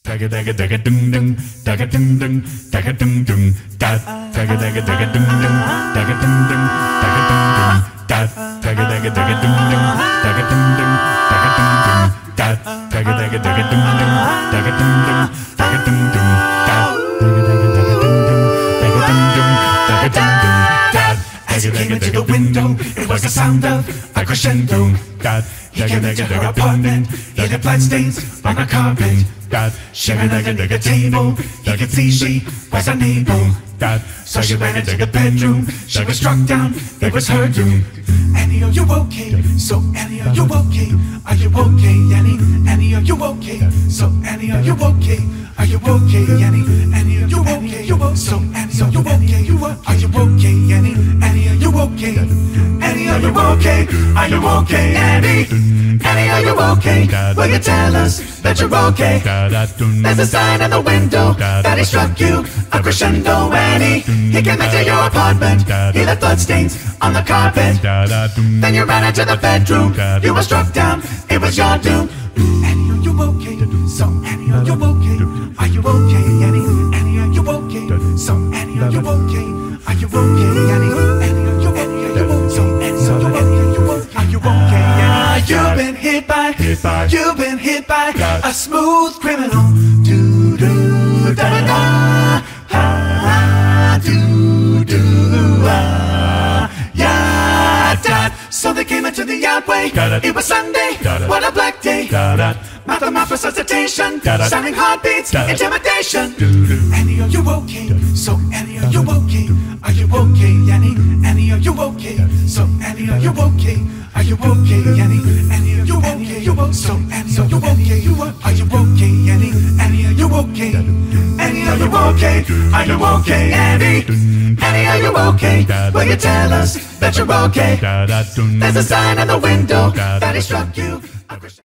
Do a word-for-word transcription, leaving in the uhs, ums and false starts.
Dagga dagga dagga dum dum, dagga dum dum, dagga dum dum, da. Dagga dagga dagga dum dum, dagga dum dum, dagga dum dum, da. Dagga dagga dagga dum dum, dagga dum dum, dagga dum dum, da. Dagga dagga dagga dum dum, dagga dum dum, dagga dum dum, da. Dagga dagga dagga dum dum, dagga dum dum, dagga dum dum, da. As you came into the window, it was the sound of a crescendo. God, he came into her apartment, he had bloodstains on the carpet. God, shivered like a nigga table, he could see she was unable. God, so she went into the bedroom, she was struck down, it was her doom. Annie, are you okay? So Annie, are you okay? Are you okay, Annie? Annie, are you okay? So Annie, are you okay? Are you okay, Annie? Annie, are you okay? You so Annie, are you okay? You are you okay, Annie? Annie, are you okay? Annie, are you okay? Are you okay, Annie? Annie, are you okay? Will you tell us that you're okay? There's a sign on the window that he struck you a crescendo, Annie. He came into your apartment, he left bloodstains on the carpet. Then you ran into the bedroom, you were struck down, it was your doom. Annie, are you okay? So Annie, are you okay? Are you okay, Annie? Annie, are you okay? So Annie, are you okay? Are you okay, Annie? Annie, are you okay? So Annie, are you okay? Are you okay, Annie? You've been hit by, hit by, you've been hit by a smooth criminal. Do do da da da, ha do do ah, ya da. So they came into the outway. It was Sunday. What a black day. Mouth to mouth resuscitation, sounding heartbeats, intimidation. Annie, are you okay? So Annie, are you okay? Are you okay, Annie? Annie, are you okay? So Annie, are you okay? Are you okay, Annie? Annie, are you okay? You so Annie, are you okay? You are you okay, Annie? Annie, are you okay? Annie, are you okay? Are you okay, Annie? Annie, are you okay? Will you tell us that you're okay? There's a sign on the window that he struck you.